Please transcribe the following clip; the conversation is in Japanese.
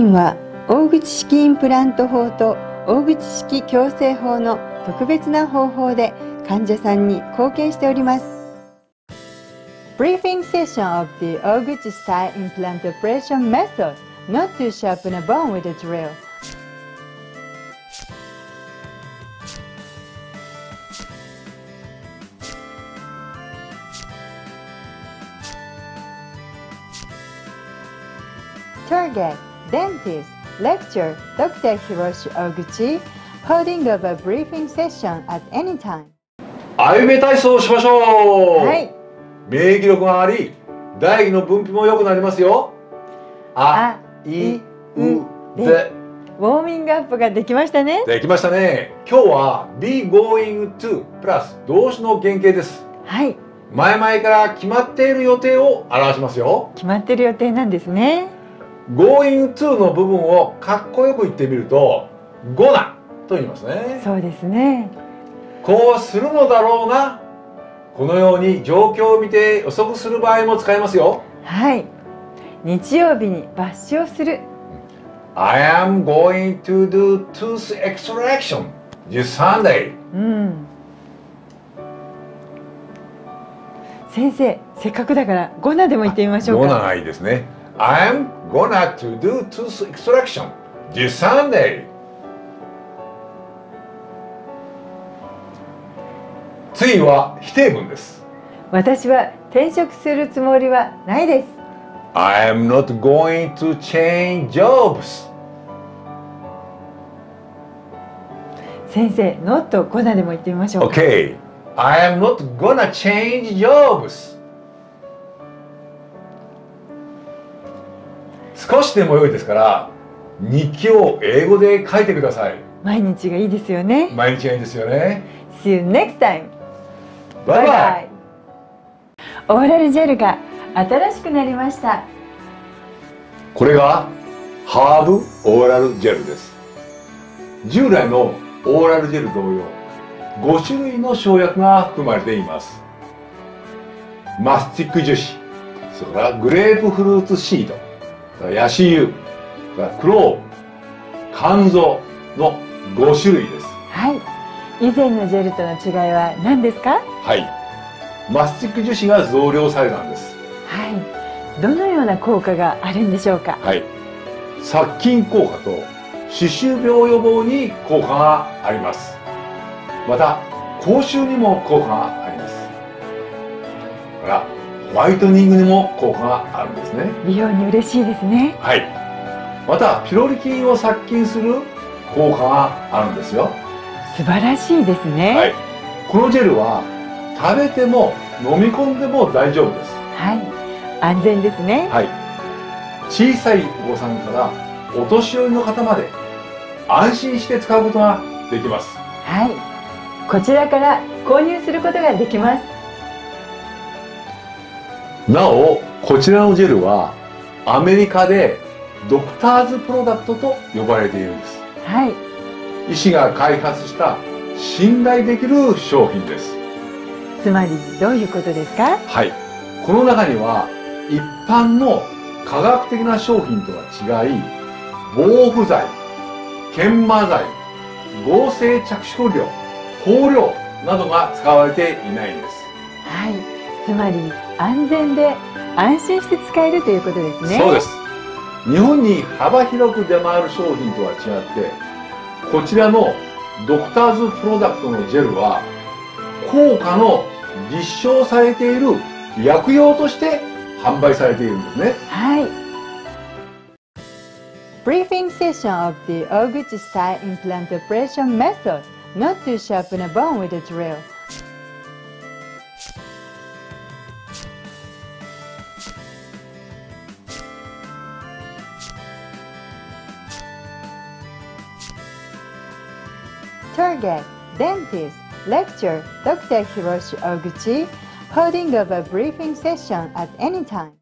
ンは大口式インプラント法と大口式矯正法の特別な方法で患者さんに貢献しております。Briefing session of the 大口 style implantation method, not to sharpen a bone with a drill. Target Dentist Lecture Dr. Hiroshi Oguchi, holding of a briefing session at any time. あゆめ体操をしましょう。 はい。 免疫力が上がり、唾液の分泌も良くなりますよ。あ、い、う、で。 ウォーミングアップができましたね。 できましたね。今日は be going to プラス動詞の原型です。 はい。 前々から決まっている予定を表しますよ。 決まっている予定なんですね。 going to の部分をかっこよく言ってみると gonna と言いますね。 そうですね。 こうするのだろうな。このように状況を見て予測する場合も使えますよ。 はい。日曜日に抜歯をする。 I am going to do tooth extraction this Sunday. 先生、せっかくだからゴナでも言ってみましょうか。 ゴナがいいですね。I am gonna to do tooth extraction this Sunday. 次は否定文です。 私は転職するつもりはないです。 I am not going to change jobs. 先生、not ゴナでも言ってみましょうか。 Okay. I am not gonna change jobs. 少しでも良いですから日記を英語で書いてください。 毎日がいいですよね。 毎日がいいですよね。 See you next time. バイバイ。 オーラルジェルが新しくなりました。 これがハーブオーラルジェルです。従来のオーラルジェル同様5種類の生薬が含まれています。マスティック樹脂、それからグレープフルーツシード、ヤシ油、クローブ、肝臓の5種類です。 はい。以前のジェルとの違いは何ですか？ はい。マスティック樹脂が増量されたんです。 はい。どのような効果があるんでしょうか？ はい。殺菌効果と歯周病予防に効果があります。また口臭にも効果があります。だからホワイトニングにも効果があるんですね。 美容に嬉しいですね。 はい。またピロリ菌を殺菌する効果があるんですよ。 素晴らしいですね。 はい。このジェルは食べても飲み込んでも大丈夫です。 はい。安全ですね。 はい。小さいお子さんからお年寄りの方まで安心して使うことができます。 はい。こちらから購入することができます。 なお、こちらのジェルはアメリカでドクターズプロダクトと呼ばれているんです。 はい。 医師が開発した信頼できる商品です。 つまりどういうことですか？ はい。この中には一般の科学的な商品とは違い、防腐剤、研磨剤、合成着色料、香料などが使われていないんです。 はい。つまり安全で安心して使えるということですね。 そうです。日本に幅広く出回る商品とは違って、こちらのドクターズプロダクトのジェルは効果の実証されている薬用として販売されているんですね。 はい。Briefing session of the 大口 style implantation method, not to sharpen a bone with a drill. Target Dentist Lecture Dr. Hiroshi Oguchi, holding of a briefing session at any time.